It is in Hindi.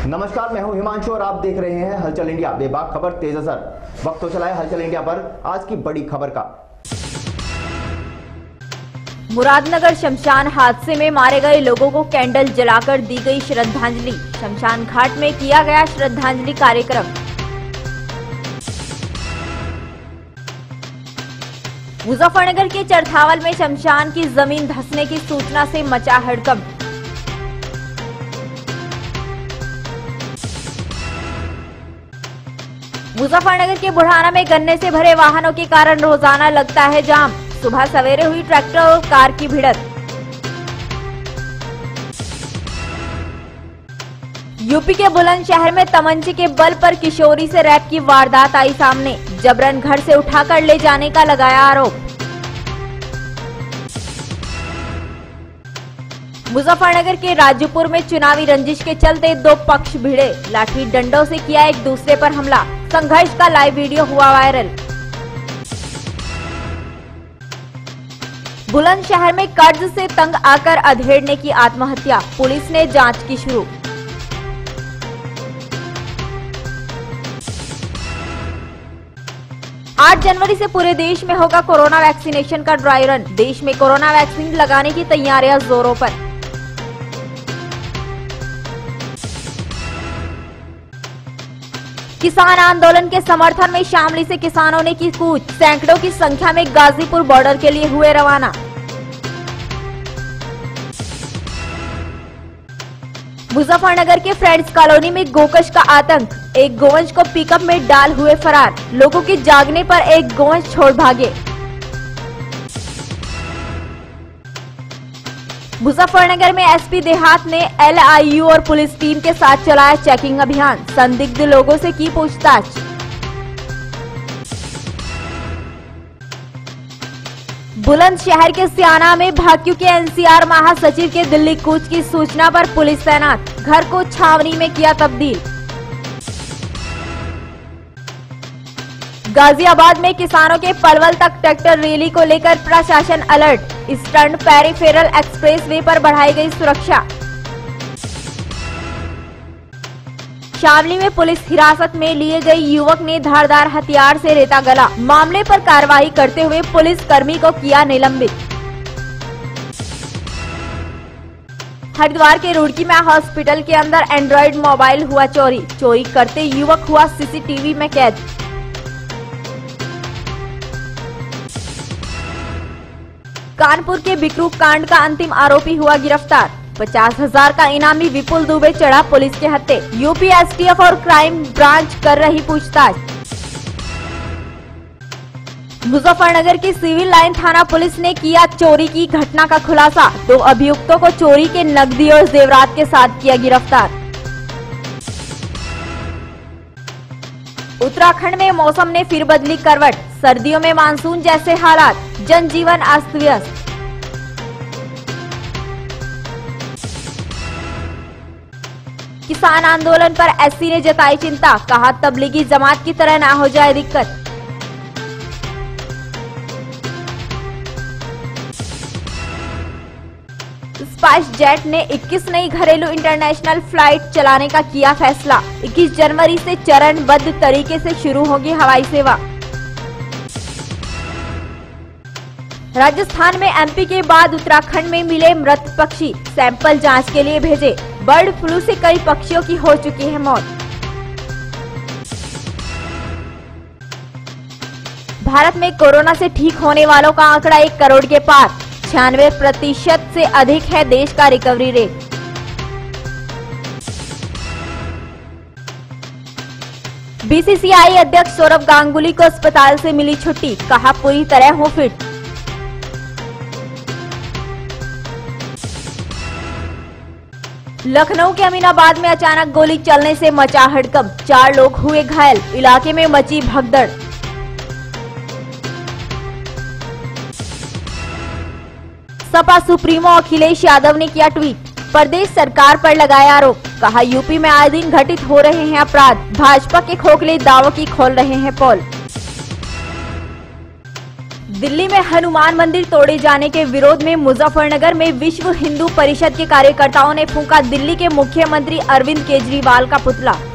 नमस्कार, मैं हूं हिमांशु और आप देख रहे हैं हलचल इंडिया। बेबाक खबर तेज असर। वक्त तो चला है हलचल इंडिया पर आज की बड़ी खबर का। मुरादनगर शमशान हादसे में मारे गए लोगों को कैंडल जलाकर दी गई श्रद्धांजलि। शमशान घाट में किया गया श्रद्धांजलि कार्यक्रम। मुजफ्फरनगर के चरथावल में शमशान की जमीन धंसने की सूचना से मचा हड़कंप। मुजफ्फरनगर के बुढ़ाना में गन्ने से भरे वाहनों के कारण रोजाना लगता है जाम। सुबह सवेरे हुई ट्रैक्टर और कार की भिड़ंत। यूपी के बुलंदशहर में तमंचे के बल पर किशोरी से रेप की वारदात आई सामने। जबरन घर से उठाकर ले जाने का लगाया आरोप। मुजफ्फरनगर के राजूपुर में चुनावी रंजिश के चलते दो पक्ष भिड़े। लाठी डंडों से किया एक दूसरे पर हमला। संघर्ष का लाइव वीडियो हुआ वायरल। बुलंदशहर में कर्ज से तंग आकर अधेड़ ने की आत्महत्या। पुलिस ने जांच की शुरू। आठ जनवरी से पूरे देश में होगा कोरोना वैक्सीनेशन का ड्राई रन। देश में कोरोना वैक्सीन लगाने की तैयारियां जोरों पर। किसान आंदोलन के समर्थन में शामली से किसानों ने की कूच। सैकड़ों की संख्या में गाजीपुर बॉर्डर के लिए हुए रवाना। मुजफ्फरनगर के फ्रेंड्स कॉलोनी में गोकश का आतंक। एक गोवंश को पिकअप में डाल हुए फरार। लोगों के जागने पर एक गोवंश छोड़ भागे। मुजफ्फरनगर में एसपी देहात ने एलआईयू और पुलिस टीम के साथ चलाया चेकिंग अभियान। संदिग्ध लोगों से की पूछताछ। बुलंदशहर के सियाना में भाकियू के एनसीआर महासचिव के दिल्ली कूच की सूचना पर पुलिस तैनात। घर को छावनी में किया तब्दील। गाजियाबाद में किसानों के पलवल तक ट्रैक्टर रैली को लेकर प्रशासन अलर्ट। ईस्टर्न पेरिफेरल एक्सप्रेसवे पर बढ़ाई गई सुरक्षा। शामली में पुलिस हिरासत में लिए गए युवक ने धारदार हथियार से रेता गला। मामले पर कार्रवाई करते हुए पुलिस कर्मी को किया निलंबित। हरिद्वार के रुड़की में हॉस्पिटल के अंदर एंड्रॉइड मोबाइल हुआ चोरी। चोरी करते युवक हुआ सीसीटीवी में कैद। कानपुर के बिकरू कांड का अंतिम आरोपी हुआ गिरफ्तार। 50,000 का इनामी विपुल दुबे चढ़ा पुलिस के हत्थे। यूपी एसटीएफ और क्राइम ब्रांच कर रही पूछताछ। मुजफ्फरनगर की सिविल लाइन थाना पुलिस ने किया चोरी की घटना का खुलासा। 2 अभियुक्तों को चोरी के नकदी और जेवरात के साथ किया गिरफ्तार। उत्तराखंड में मौसम ने फिर बदली करवट। सर्दियों में मानसून जैसे हालात। जनजीवन अस्त व्यस्त। किसान आंदोलन पर एससी ने जताई चिंता। कहा तबलीगी जमात की तरह ना हो जाए दिक्कत। स्पाइस जेट ने 21 नई घरेलू इंटरनेशनल फ्लाइट चलाने का किया फैसला। 21 जनवरी से चरणबद्ध तरीके से शुरू होगी हवाई सेवा। राजस्थान में एमपी के बाद उत्तराखंड में मिले मृत पक्षी। सैंपल जांच के लिए भेजे। बर्ड फ्लू से कई पक्षियों की हो चुकी है मौत। भारत में कोरोना से ठीक होने वालों का आंकड़ा 1 करोड़ के पार। 96% से अधिक है देश का रिकवरी रेट। बीसीसीआई अध्यक्ष सौरव गांगुली को अस्पताल से मिली छुट्टी। कहा पूरी तरह हूं फिट। लखनऊ के अमीनाबाद में अचानक गोली चलने से मचा हड़कंप। 4 लोग हुए घायल। इलाके में मची भगदड़। सपा सुप्रीमो अखिलेश यादव ने किया ट्वीट। प्रदेश सरकार पर लगाया आरोप। कहा यूपी में आए दिन घटित हो रहे हैं अपराध। भाजपा के खोखले दावों की खोल रहे हैं पोल। दिल्ली में हनुमान मंदिर तोड़े जाने के विरोध में मुजफ्फरनगर में विश्व हिंदू परिषद के कार्यकर्ताओं ने फूंका दिल्ली के मुख्यमंत्री अरविंद केजरीवाल का पुतला।